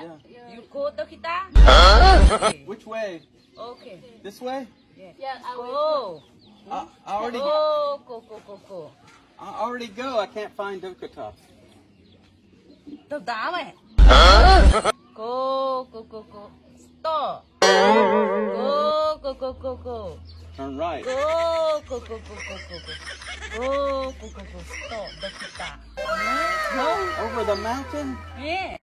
You go to kita? Okay. Which way? Okay. This way? Yeah. Go. I already Go. I already go. I can't find Dokata. Tao tám ấy. Go. Stop. Go. Turn right. Go. Stop. The kita. No. Over the mountain? Yeah.